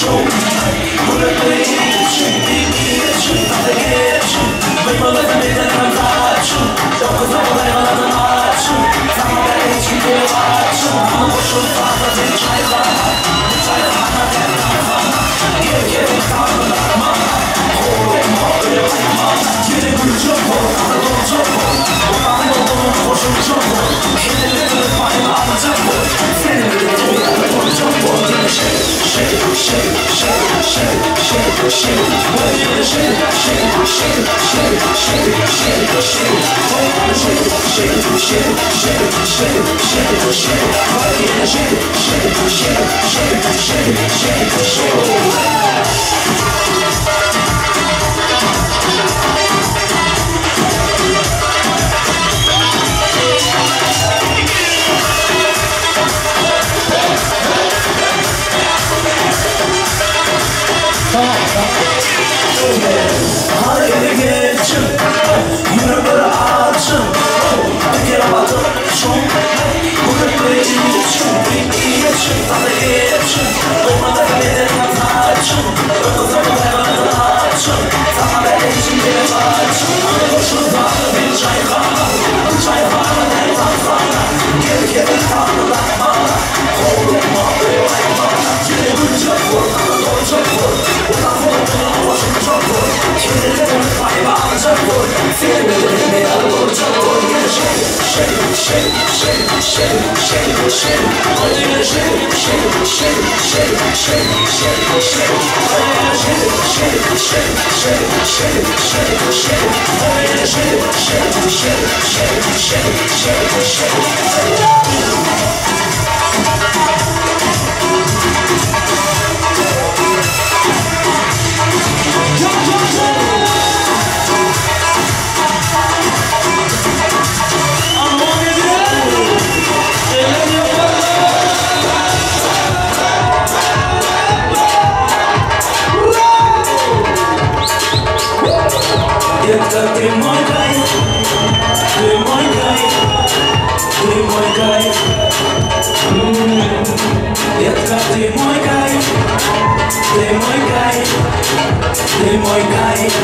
шум. Выпали ичи, ичи, надо ичи. Выпал это медленно плачу, только забыла я надо мачу. Самая ичи перевачу, но больше фата, встречай хана. Встречай хана, это хана. Е-е, хана, мама. Хоре, море, мама. Тебе ключово, надо ключово. Упали в дом, больше ключово. Хиты-литы, пали, мама, джамбо. Фили-литы, надо ключово. Shake, shake, shake, shake, shake, shake, shake. What you gonna shake? Shake, shake, shake, shake, shake, shake. What you gonna shake? Shake, shake, shake, shake, shake, shake. What you gonna shake? Shake, shake, shake, shake, shake, shake. Hadi geçin, yürekleri açın. Bir kere batın, şun. Yürekleri için, geçin, tadı geçin. Olmadı kaderini açın. Öküzümü hayvanını açın. Sana ben için bir açın. Koşun zaten bir çayhana. Çayhana ne tatlına. Geri geri tatlılar bana. Oğlum mavi hayvana. Yine gülcek vur, dolcek vur. Ulan vurdun, başım çok vur. Kedilerin hayvanı çok vur. Filmlerin meyal vur, çok vur. Yine shake, shake, shake, shake, shake, shake, shake. Hadi yine shake, shake, shake, shake, shake, shake, shake. Hadi yine shake, shake, shake, shake, shake, shake, shake. Hadi yine shake, shake, shake, shake, shake, shake, shake. Детка, ты мой кайф, ты мой кайф, ты мой кайф. Детка, ты мой кайф, ты мой кайф, ты мой кайф.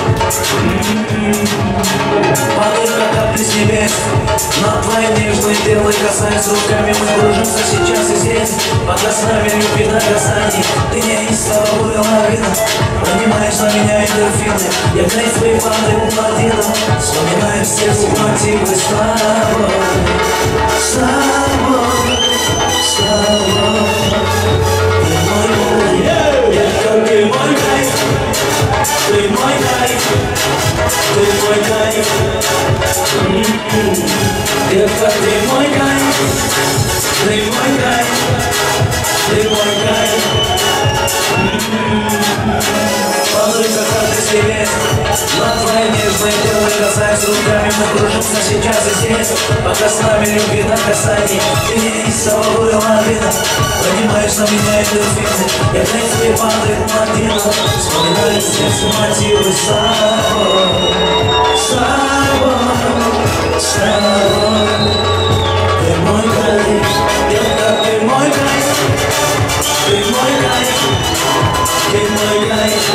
Падают как капли с небес на твои нежные белые касаются руками. Мы кружимся сейчас и здесь, пока с нами любит на касании. Ты неистово вывела видно, поднимаешь на меня эндорфины. Я гнать свои фанты у Мадина, вспоминаю все мотивы с тобой, с тобой, с тобой. Ты мой кайф, детка, ты мой кайф, ты мой кайф, ты мой кайф. Детка, ты мой кайф, ты мой кайф, ты мой кайф. Падают как капли с небес на твои нежные белые касаются руками. Мы кружимся сейчас и здесь, пока с нами любви на касании. Ты не из того вырыла вида, поднимаешь на меня эндорфины. Я гнать свои падают на дину, вспоминаю сердце мотивы с тобой, с тобой, с тобой. Ты мой кайф, детка, ты мой кайф, ты мой кайф, ты мой кайф.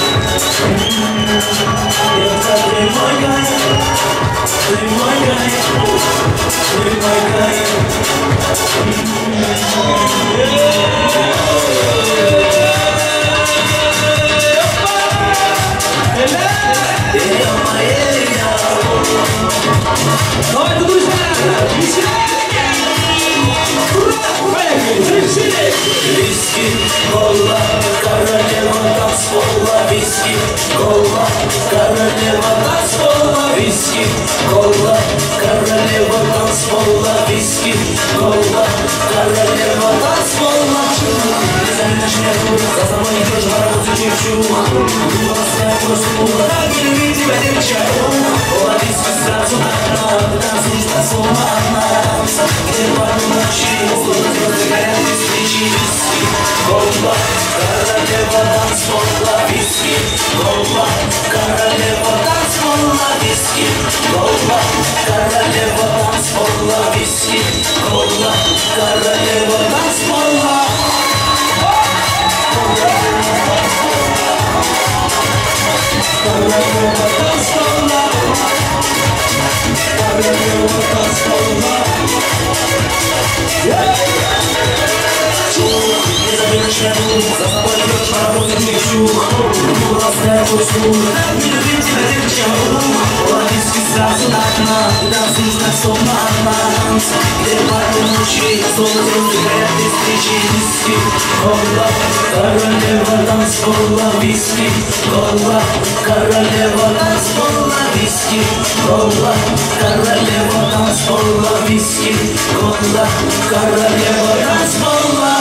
Детка, ты мой кайф, ты мой кайф, ты мой кайф. Давайте, друзья, веселее! Ура! Поехали! Виски, кола, королева танцпола. Виски, кола, королева танцпола. Виски, кола, королева танцпола. Виски, кола, королева танцпола. Замечаешь меня, за мной идешь, на работу чуть-чуть. Голосая проснула, так не види тебя, девчонку. Кола, виски, сразу так рано. Танцуешь по словам одна. Где пару ночи, звезды горят без встречи. Виски, кола, королева танцпола. Виски, кола, королева танцпола. Виски, кола, королева танцпола. Виски, кола, королева танцпола. За собой идешь, работать не чух. Просто кусок, не любим тебя, ты чем рух. Ловись сразу на окна, и танцуешь как сон на танце. Где пару ночей, золото разыграет без встречи виски. Кола, королева танцпола, виски. Кола, королева танцпола, виски. Кола, королева танцпола, виски. Кола, королева танцпола.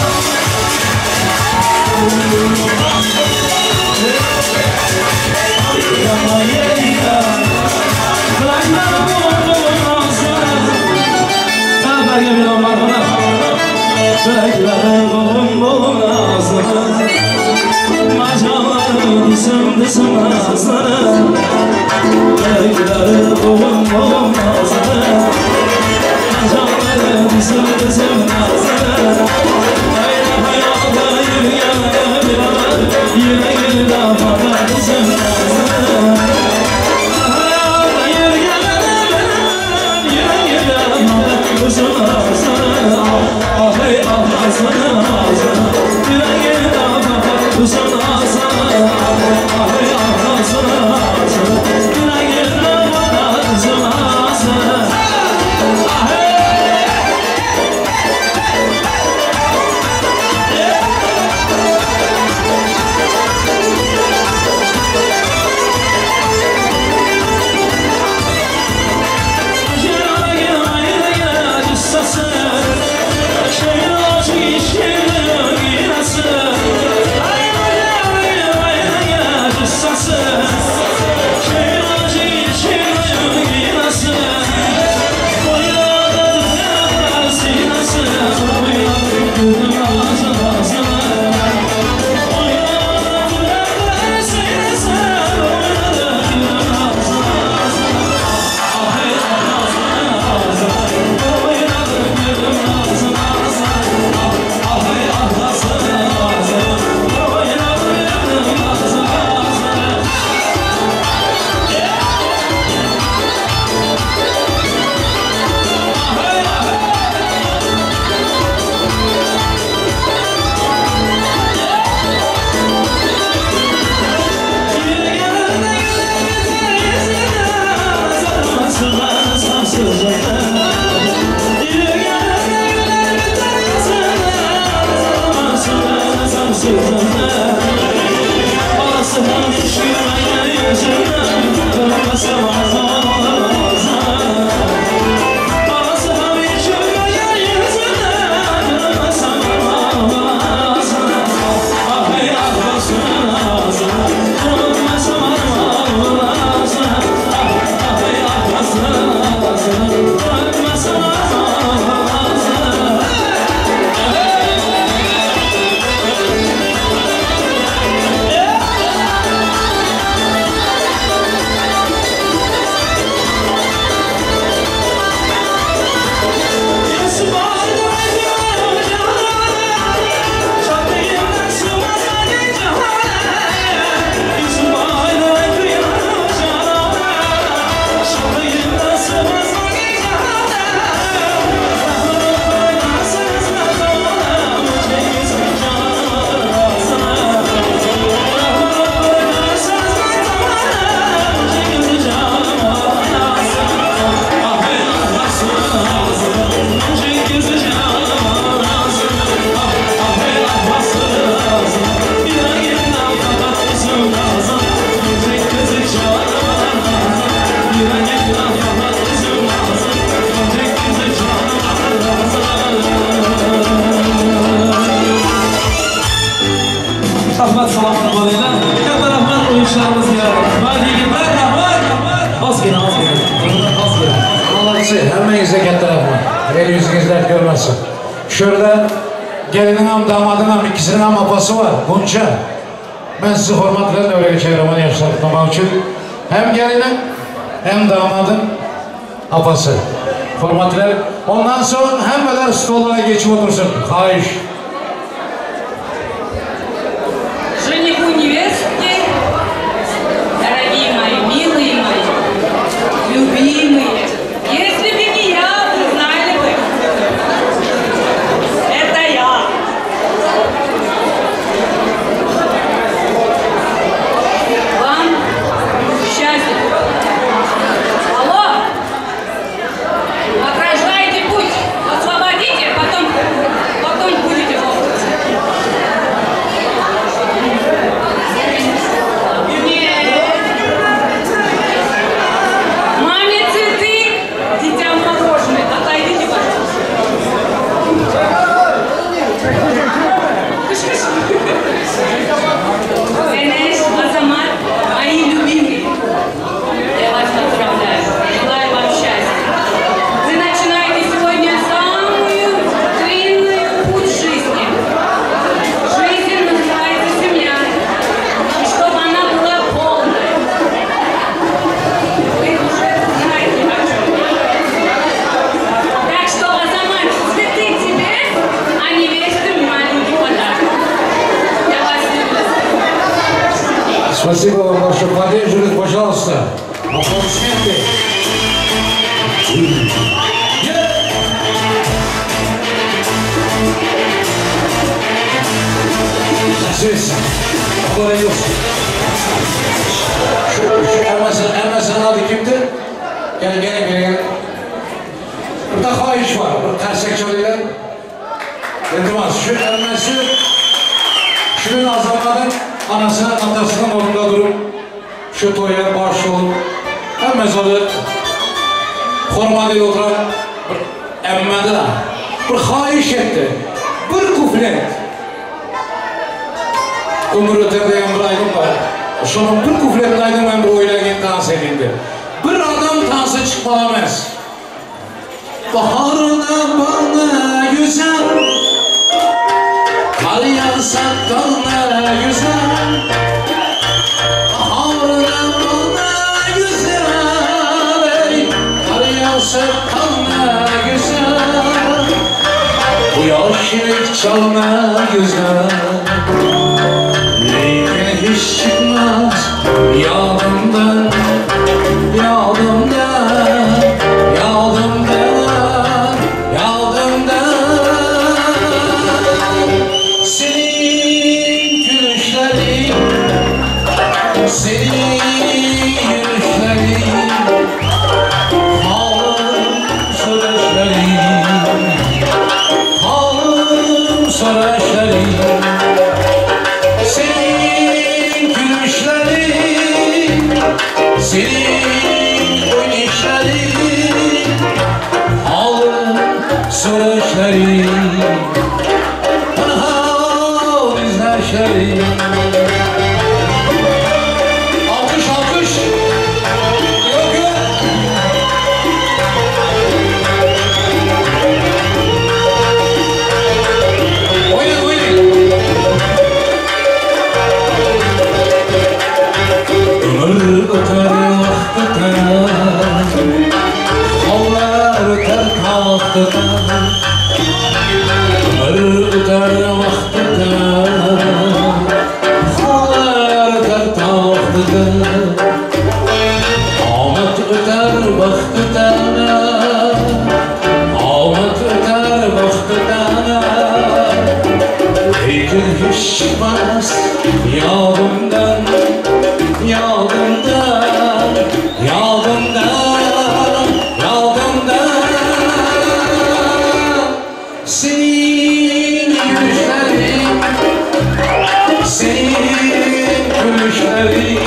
Şurada gelinin hem damadın hem ikisinin hem apası var. Bunca. Ben sizi hürmetlerle öyle geçerim onu yaşatmamak için. Hem gelinin hem damadın apası. Hürmetler. Ondan sonra hemeler stollara geçip otursun. Hayır. Жениху невестки, дорогие мои, милые мои, любимые, если бы не Спасибо вам большое. Поддерживайте, пожалуйста. Аплодисменты. Здесь. Благодарился. Şu adı kimdir? Gel. Burada xahiş var. Tersek çalıyla. İltimas. Şu emmesi şunun azamların anasının atasının orunda durup şu toya baş olup emmezada koruma değil oturan bir emmedi de bir xahiş etti. Bir kuflet. Ömür öterdeyken bir aydın var. Şunun bir kufletin aydın ben bir oylarken dans edildi. Bir adam dansı çıkmalamaz. Baharına bana güzel, kar yağsa kalına güzel. Baharına bana güzel, kar yağsa kalına güzel. Bu yaşlık çalma güzel, lakin hiç çıkmaz yadımdan, yadımdan. Senin gülüşlerin, halım sarışların, senin gülüşlerin, senin oynayışların, halım sarışların. Alkış, alkış. Yok. Oynayın. Ömür öter, vaxt öter, hallar öter, taxt öter. Ömür öter, vaxt öter, Ahmet öter, vaxt öter, Ahmet öter, vaxt öter. Lakin hiç çıkmaz yadımdan, yadımdan, yadımdan, yadımdan. Senin gülüşlerin, senin gülüşlerin,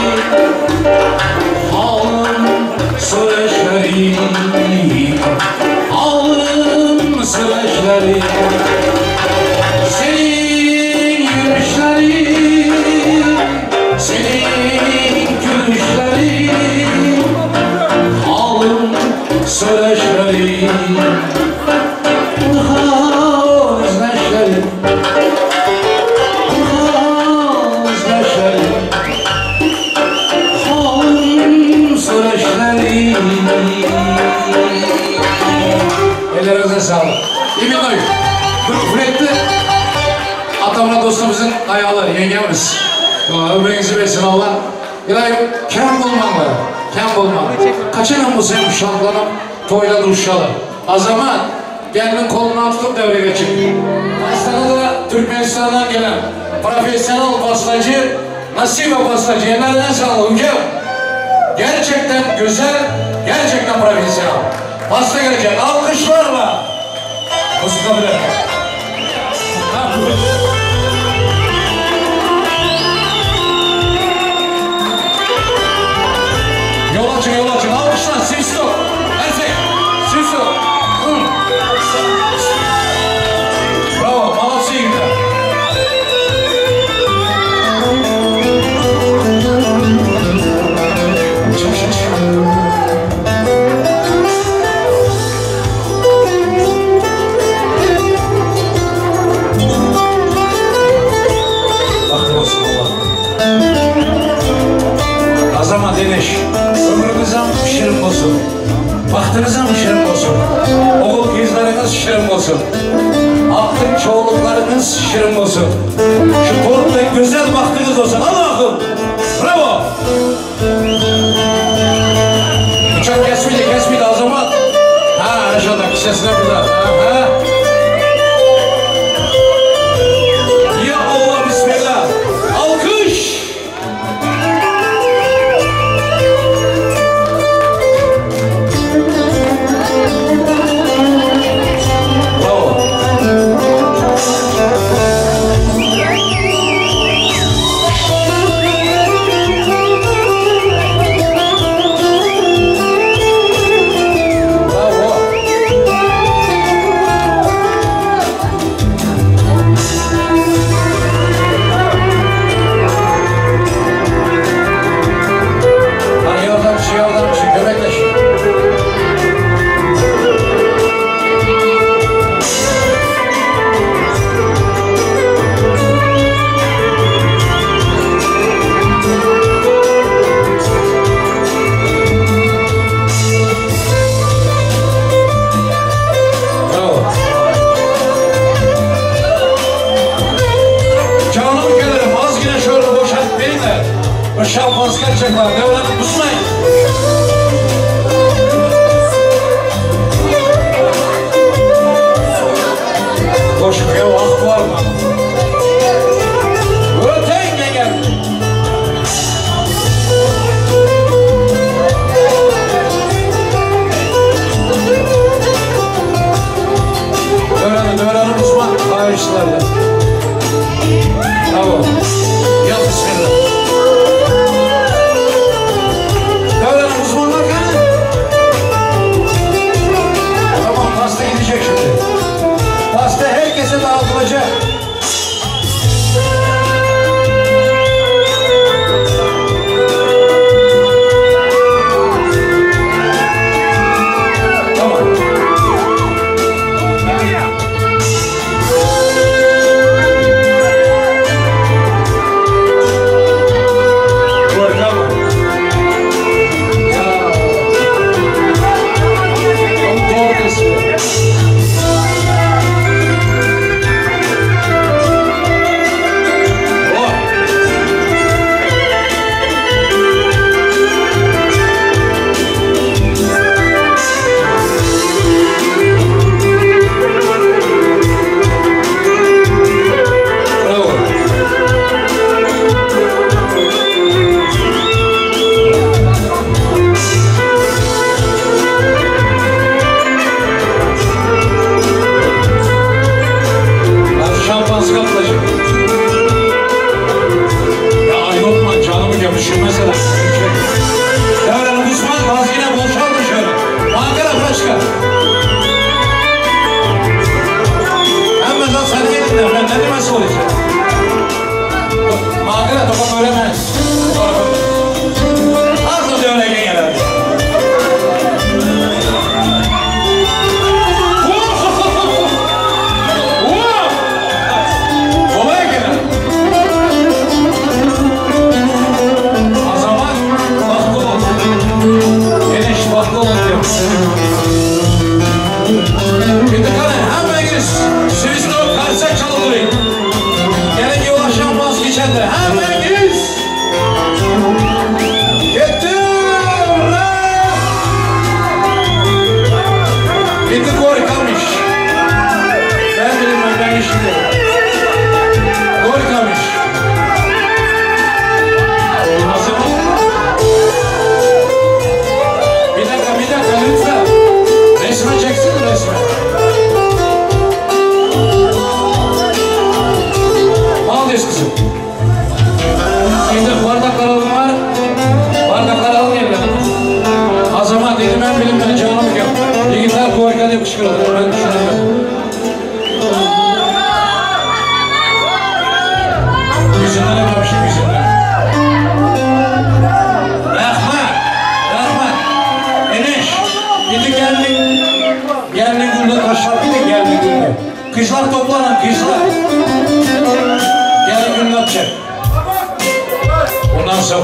halım sarışların, halım sarışların. Senin gülüşlerin, senin gülüşlerin, halım sarışların, halım sarışların. Ellerinize sağlık. Emin Bey, bu küfretti. Atamla dostumuzun ayağı, yengemiz. Ömrünüzü versin Allah. İlahi, kem bulmanlar, kem bulman. Kaçınan bu sen şartlanıp, toyla duşalı. O zaman, gelinin kolundan tutup devre geçip. Aslında Türkmenistan'dan gelen profesyonel pastacı, Nasibe pastacı, ellerden sağlık. Gerçekten güzel, gerçekten profesyonel. Pasta gelecek, alkışlarla. Musika bile. Yol açın, alkışlar, Sisto. Ersek, Sisto. Bravo, молодцы gider. Azama deneş, ömrünüzden şirin olsun, vaxtınızdan şirin olsun, oğul kızlarınız şirin olsun, altın çoğuluklarınız şirin olsun, şu torunla güzel vaxtınız olsun, Allah'ım, bravo! Bıçak kesmeydi Azamat. Ha, aşağıda kisesine bir daha. Ha. Ya Allah, bismillah. Alkış. Şampans kaçacaklar, devranı kusmayın. Koşmaya vakit var mı? Öten gel. Devranı kusma, kayışlarla. Tamam. Yap bismillah. Pasta gidecek şimdi. Pasta herkese dağıtılacak. Tamam. Mesela. Devranı kusmaz, vazgeçine boşaldı şöyle. Ankara başka. Hem mesela sen yedin ben ne demesi olacak? Ankara topa göremez. Nasıl da öyle gelir? Kolay gelir. Baklı olun diyor. Şimdi kalın heminiz sizin o karşıya çalınmayın. Gelin ki ulaşan vazgeçenler heminiz. Gittim lan. Gitti korkamış. Ben bilmem ben işimde. Korkamış. Nasıl mı? Bir dakika lütfen. Resme çeksin resme. Al diyorsun kızım. Şimdi bardaklar alın var. Bardaklar alın yerine. Azamat dedim ben bilim ben canım yok. Digital korkan yapışkırılır. Ben düşünemem. Yüzünden yapmışım yüzünden. Gidi geldi günde taşlar gidi geldi günde. Kızlar toplanın kızlar. Geldi günde yapacak. Ondan sonra.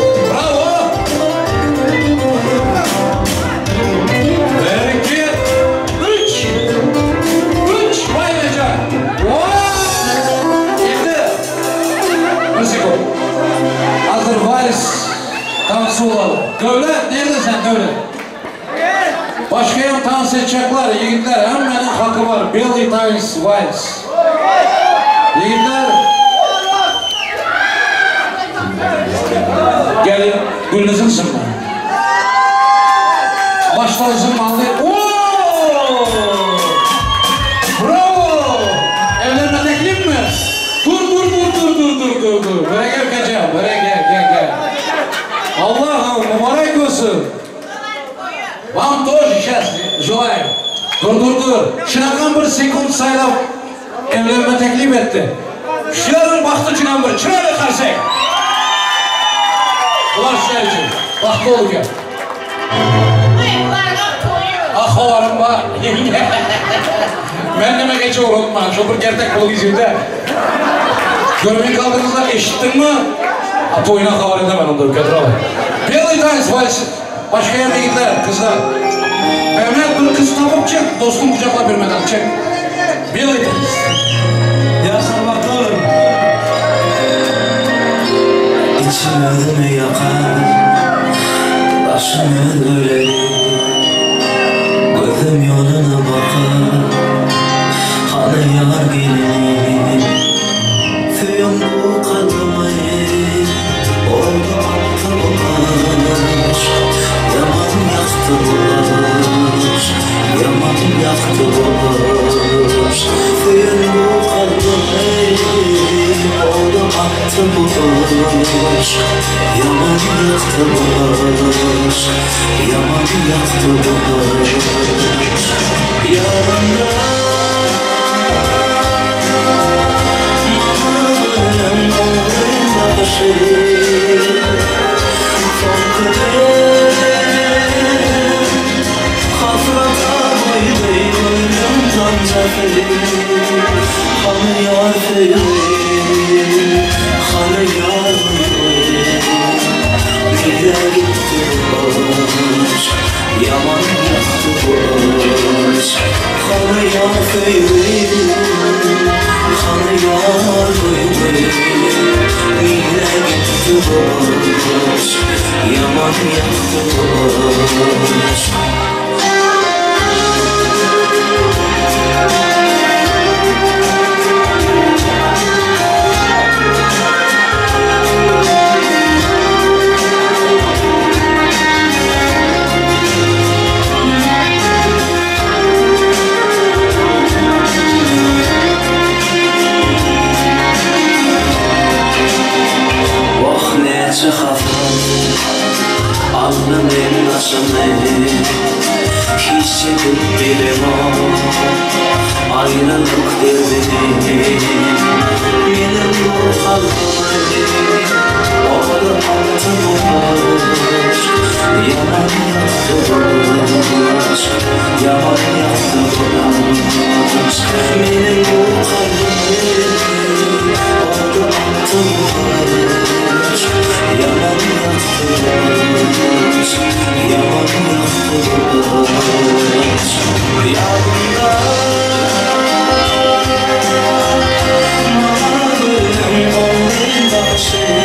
Bravo. Bereket. Başka hem dans edecekler, yigitler, hemmenin hakkı var. Billy Times Vals. Yigitler. Gelin, gülünüzün zımba. Başları zımbalı. Ooo! Bravo! Evlenme teklif mi? Dur. Böyle gel kaçacağım, böyle gel. Allah'ım, mübarek olsun. Вам тоже сейчас желаем. Dur. Şınakan bir sekund saylap evlenme teklif etti. Şıların baktı çınan bir çırayla karşıya. Ulan şınar için. Baktı olu gel. Ah oğlum bak. Ben deme geçe uğradım bana. Şu bir gertek bulu gizimde. Görmeyi kaldığınızda eşittin mi? Atı oyuna kavar edemem onları Kadir abi. Billy Times Vals. Başka yerde gittiler kızlar. Mehmet bir kız tapıp çık. Dostum kucakla vermeden çık. Billy Times. Yaşamak olur. İçim ödümü yakar, başım öldürür. Gözüm yoluna bakar, hani yar gelir. Füyüm bu kadımı, oldu attı bular. Yaman yaktı bular, yaman yaktı bular. Füyüm bu kadımı, oldu attı bular. Yaman yaktı bular, yaman yaktı bular. Yanımda mağarın oğlunda başı. Hafrata koydu ölümden zaferi. Hanı yar feyri, hanı yar feyri. Nereye gitti boş, yaman yaktı boş. Hanı yar feyri, hanı yar feyri. Nereye gitti boş, yaman yaktı boş. Alnımın başını hissedip bilemem. Ayrılık derdini benim bu kalbimi orada attı boş. Yaman yaktı boş, yaman yaktı boş. Benim bu kalbimi orada attı boş. Yaman yaktı boş, yaman yaktı boş. Yanımda mağarın oğlunda başı.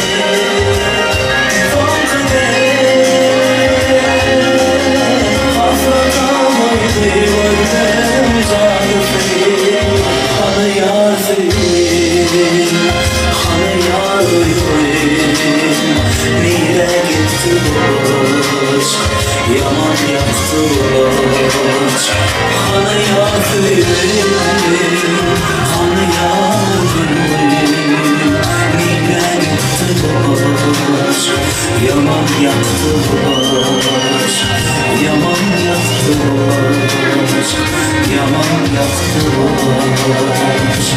Son kader hafrata koydu ölüm zaferi. Hanı yar feyri, hanı yar feyri. Nereye gitti boş, yaman yaktı boş. Hanı yar feyri, hanı yar feyri. Nereye gitti boş, yaman yaktı boş. Yaman yaktı boş, yaman yaktı boş.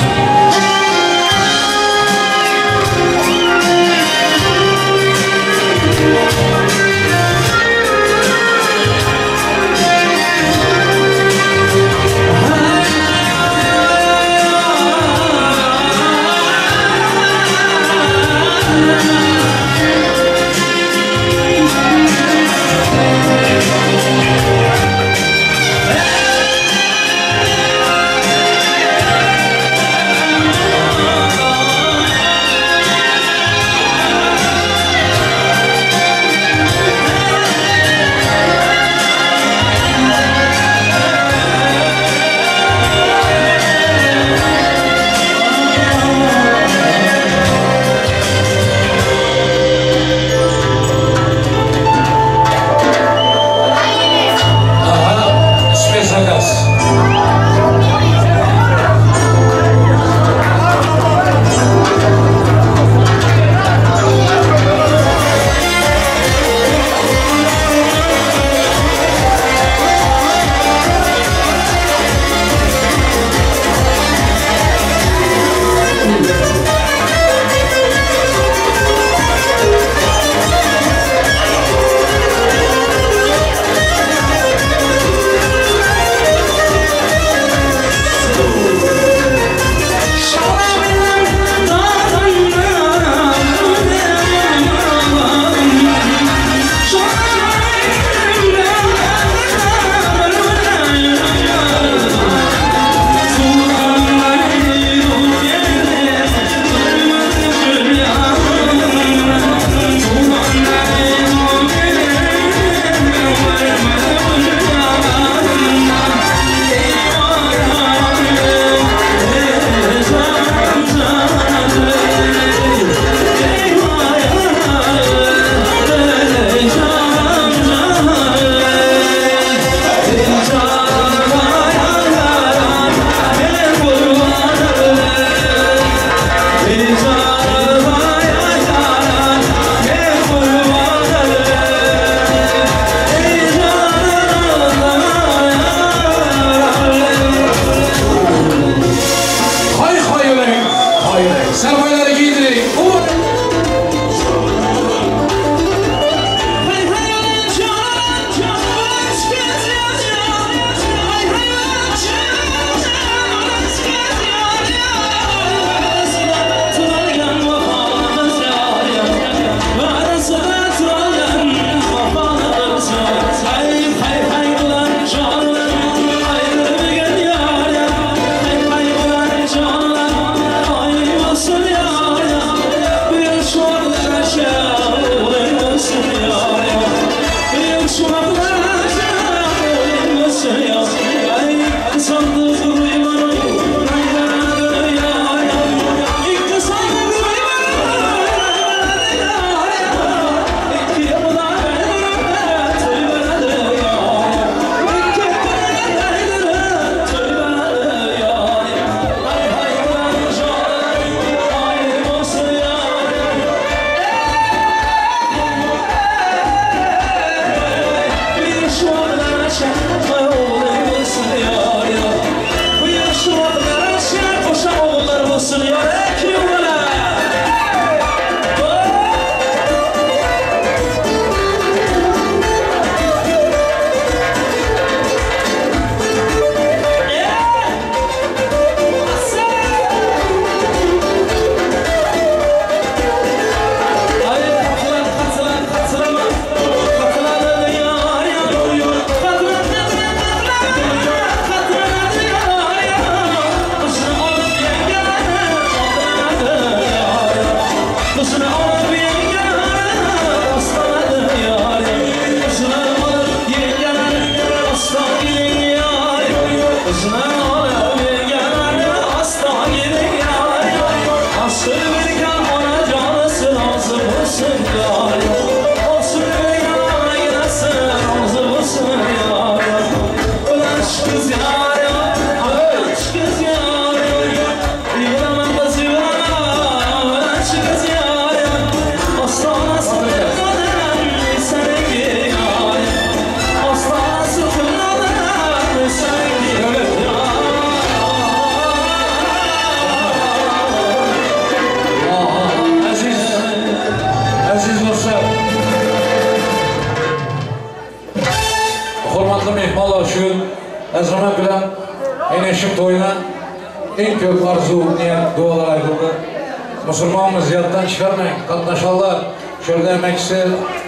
Azramat bilan Eneşik to'yina eng ko'p arzu, niyat, duolar aytildi. Musulmonmiz, yoddan chiqarmang, qatnashinglar. Shu yerda emakisi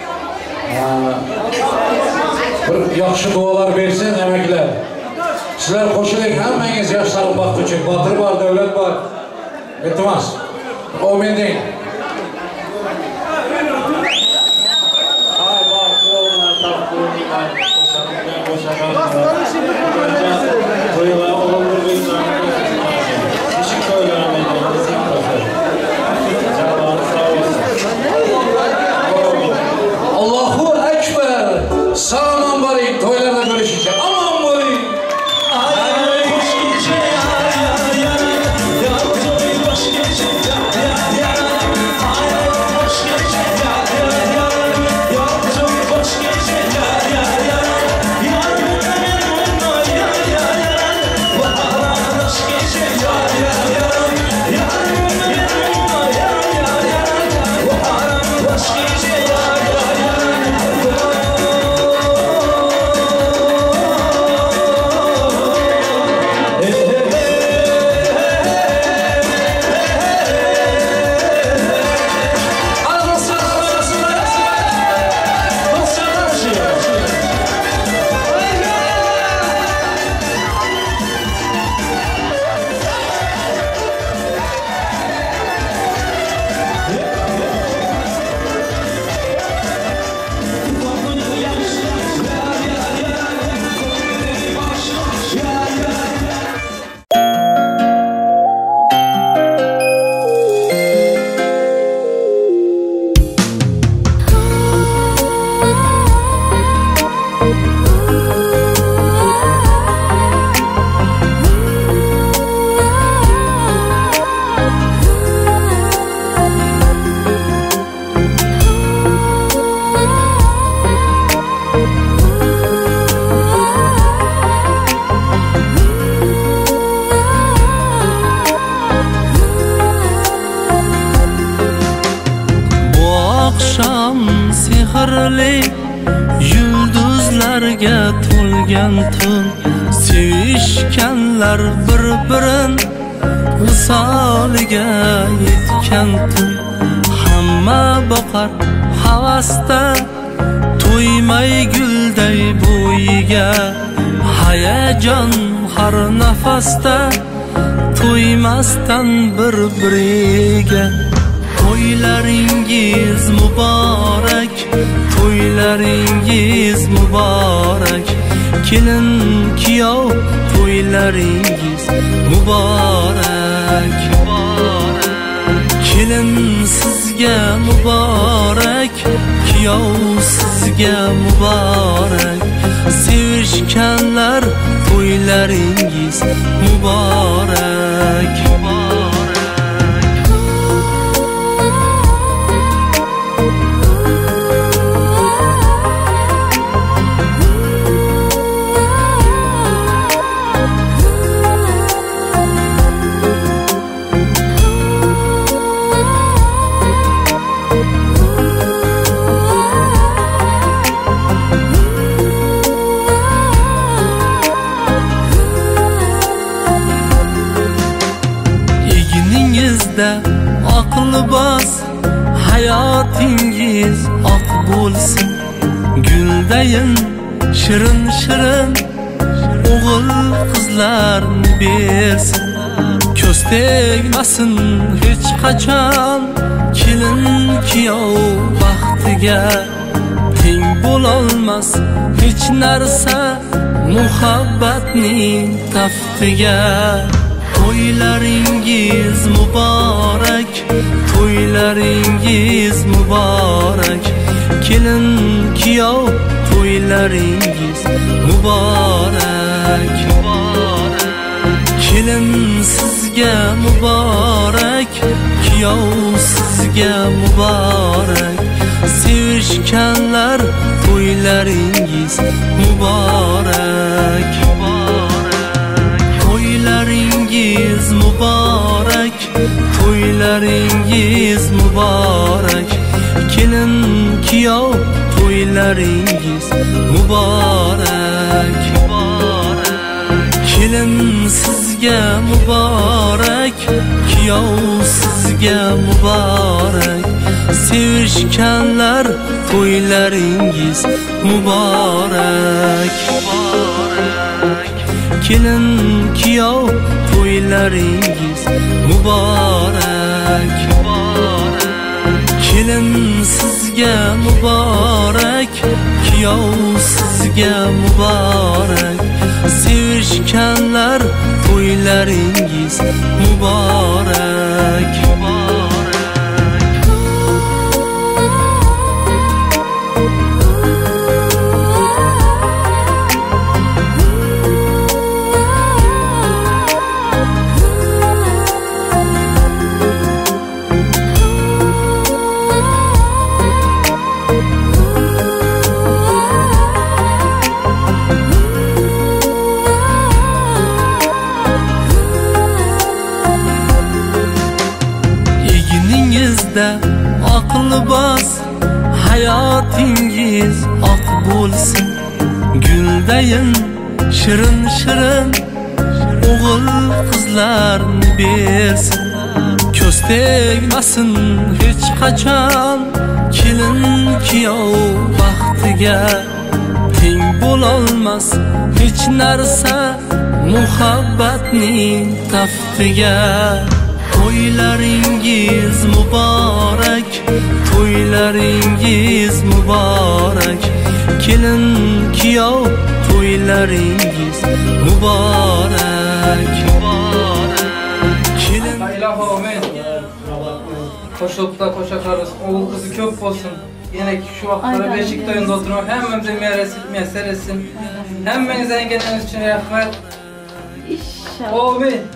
bir yaxshi duolar bersin emaklar. Sizlar qo'shiling, hammangiz yoshlarning baxti uchun. Botir bor, davlat bor. Iltimos. Amin deng. Allahu Ekber. Sağlam barayım. Toylarda görüşeceğiz. Aman barayım. Yulduzlarga to'lgan tun, sevishganlar bir-birin visoliga yetgan tun. Hamma boqar havasda, to'ymay gulday bo'yiga. Hayajon har nafasda, to'ymasdan bir-biriga. To'ylaringiz muborak, to'ylaringiz muborak. Kelin kuyov, to'ylaringiz muborak. Kelin sizga muborak, kuyov sizga muborak. Sevishganlar, to'ylaringiz muborak. Aqli bas, hayotingiz oq bo'lsin. Guldayin shirin shirin o'g'il qizlarni bersin. Ko'z tegmasin hech qachon kelin kuyov baxtiga. Teng bo'lolmas hech narsa muhabbatning taftiga. To'ylaringiz muborak, to'ylaringiz muborak. Kelin kuyov to'ylaringiz muborak. Kelin sizga muborak, kuyov sizga muborak. Sevishganlar to'ylaringiz muborak. To'ylaringiz muborak, to'ylaringiz muborak. Kelin kuyov to'ylaringiz muborak. Kelin sizga muborak, kuyov sizga muborak. Sevishganlar to'ylaringiz muborak. Kelin kuyov to'ylaringiz muborak. Kelin sizga muborak, kuyov sizga muborak. Sevishganlar to'ylaringiz muborak. Aqlı bas, hayotingiz oq bo'lsin. Guldayin shirin shirin o'g'il qizlarni bersin. Ko'z tegmasin hech qachon kelin kuyov baxtiga. Teng bo'lolmas hech narsa muhabbatning taftiga. To'ylaringiz muborak, to'ylaringiz muborak. Kelin kuyov to'ylaringiz muborak. Kelin Ilohomin qo'shilibda qo'shaqarimiz o'g'il qizi ko'p bo'lsin. Yana shu vaqtlarda beshik to'yinda o'tirib hammamizga muyassar etsin. Hammangizga kelganingiz uchun rahmat. Amin.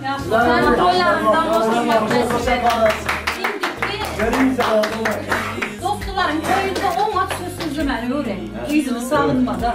Dostlarım köyünde olmak sözsüzlü beni öyle. İzini sağınmadan.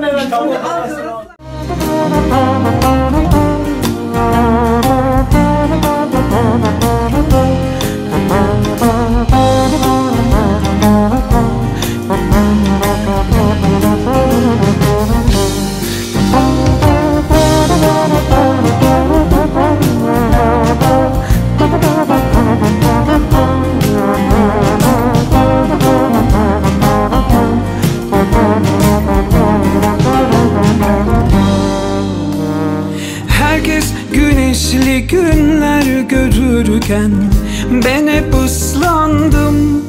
Güneşli günler görürken ben hep ıslandım.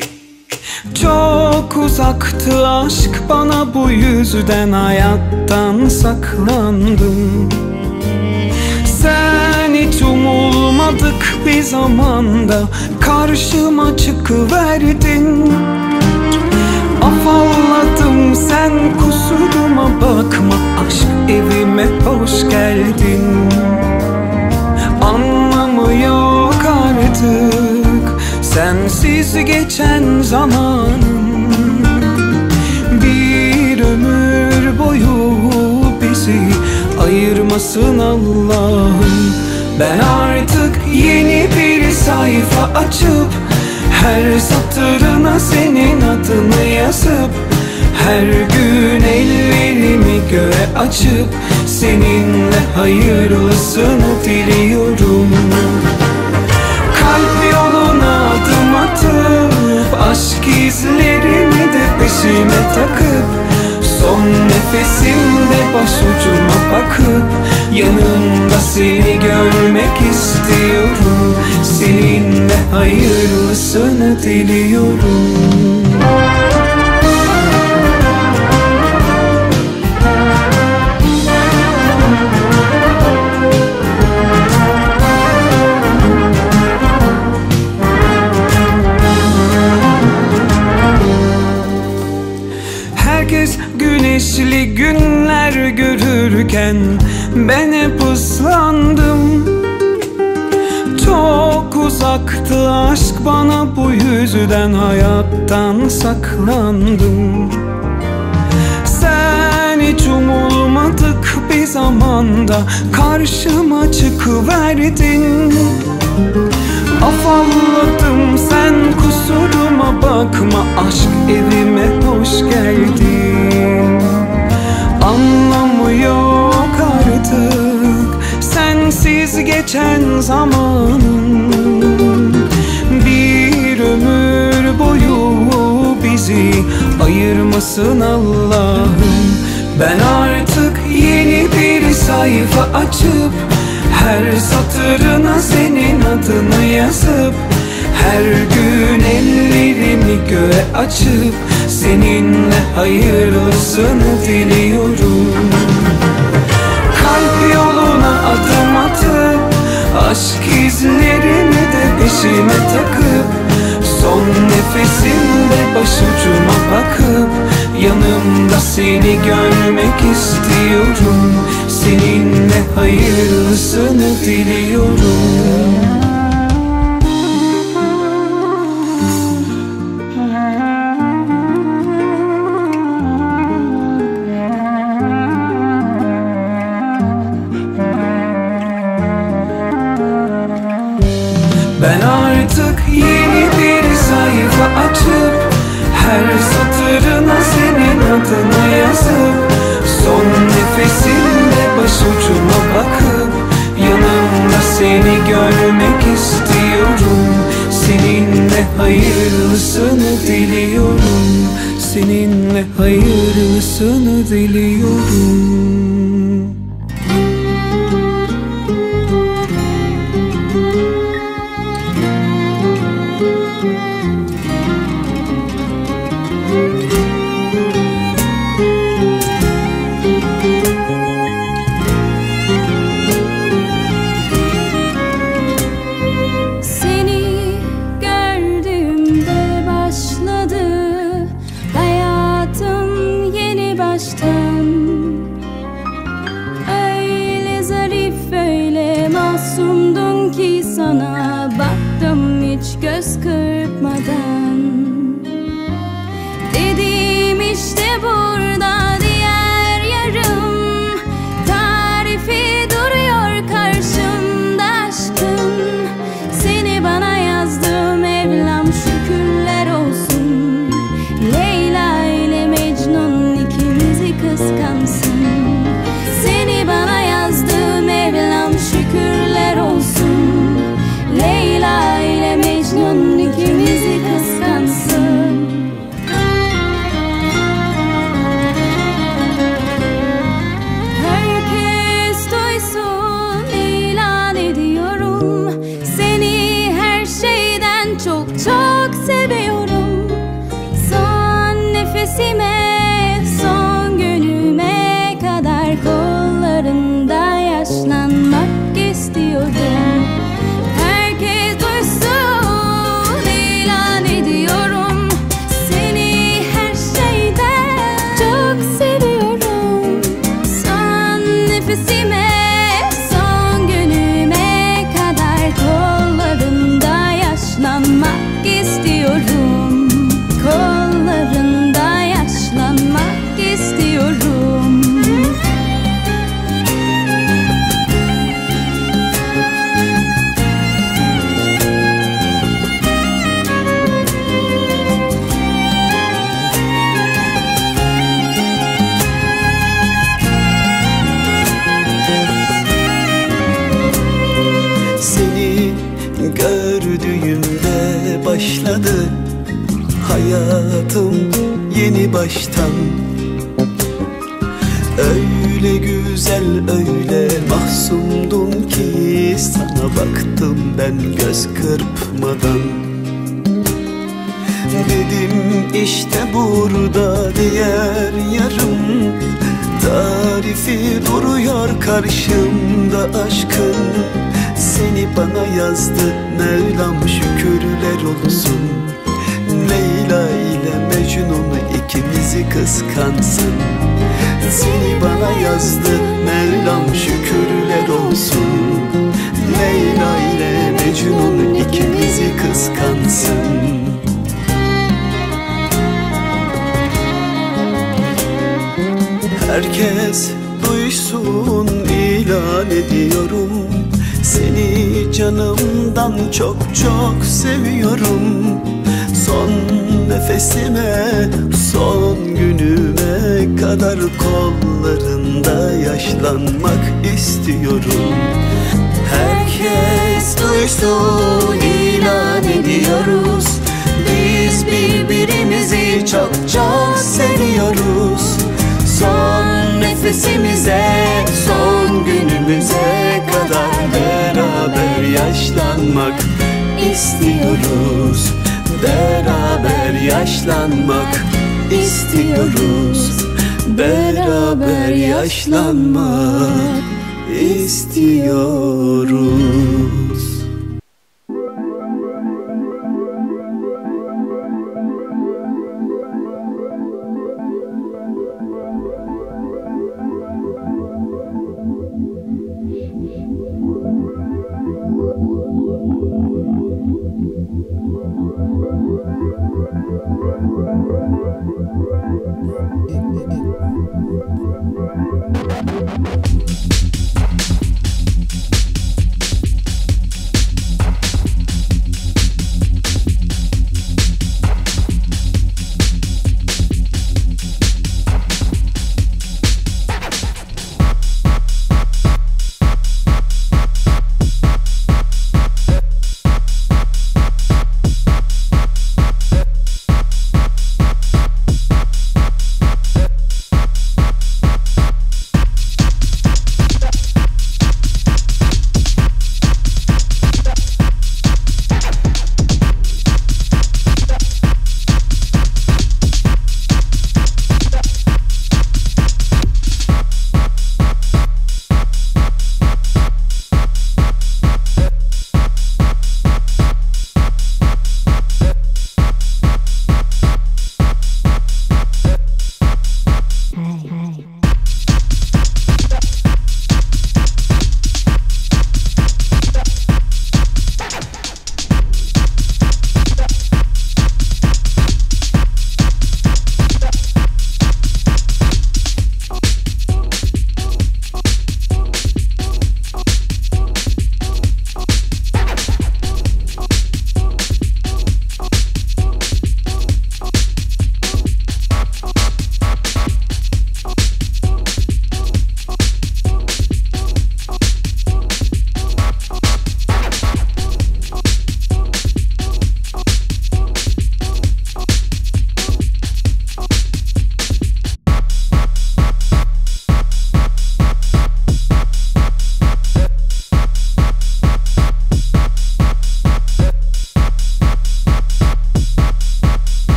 Çok uzaktı aşk, bana bu yüzden hayattan saklandım. Sen hiç umulmadık bir zamanda karşıma çıkıverdin. Afalladım, sen kusuruma bakma, aşk evime hoş geldin. Anlamı yok artık sensiz geçen zamanım. Bir ömür boyu bizi ayırmasın Allah'ım. Ben artık yeni bir sayfa açıp her satırına senin adını yazıp her gün ellerimi göğe açıp seninle hayırlısını diliyorum. Kalp yoluna adım atıp aşk izlerimi de peşime takıp son nefesimde başucuma bakıp yanımda seni görmek istiyorum. Seninle hayırlısını diliyorum. yürürken ben hep ıslandım. Çok uzaktı aşk bana, bu yüzden hayattan saklandım. Sen hiç umulmadık bir zamanda karşıma çıkıverdin. Afalladım, sen kusuruma bakma, aşk evime hoş geldin. Anlamı yok artık sensiz geçen zamanın. Bir ömür boyu bizi ayırmasın Allah'ım. Ben artık yeni bir sayfa açıp her satırına senin adını yazıp her gün ellerimi göğe açıp seninle hayırlısını diliyorum. Kalp yoluna adım atıp aşk izlerini de peşime takıp son nefesimde başucuma bakıp yanımda seni görmek istiyorum. Seninle hayırlısını diliyorum. Ben artık yeni bir sayfa açıp her satırına senin adını yazıp son nefesimde başucuma bakıp yanımda seni görmek istiyorum. Seninle hayırlısını diliyorum. Seninle hayırlısını diliyorum. Göz kırpmadan dedim işte burada diğer yarım. Tarifi duruyor karşımda aşkın. Seni bana yazdım Mevlam şükürler olsun. Leyla ile Mecnun ikimizi kıskansın. Seni bana yazdım Mevlam şükürler olsun. Leyla ile Mecnun ikimizi kıskansın. Herkes duysun ilan ediyorum. Seni her şeyden çok çok seviyorum. Son nefesime, son günüme kadar kollarında yaşlanmak istiyorum. Kollarında yaşlanmak istiyorum. Seni gördüğümde başladı hayatım yeni baştan. Öyle güzel, öyle mahzundum ki sana baktım ben göz kırpmadan. Dedim işte burada diğer yarım. Tarifi duruyor karşımda aşkın. Seni bana yazdı Mevlam şükürler olsun. Leyla ile Mecnun ikimizi kıskansın. Seni bana yazdı Mevlam, şükürler olsun. Leyla ile Mecnun ikimizi kıskansın. Herkes duysun, ilan ediyorum. Seni canımdan çok çok seviyorum. Son nefesime, son günüme kadar kollarında yaşlanmak istiyorum. Herkes duysun, ilan ediyoruz. Biz birbirimizi çok çok seviyoruz. Son nefesimize, son günümüze kadar beraber yaşlanmak istiyoruz. Beraber yaşlanmak istiyoruz. Beraber yaşlanmak istiyoruz.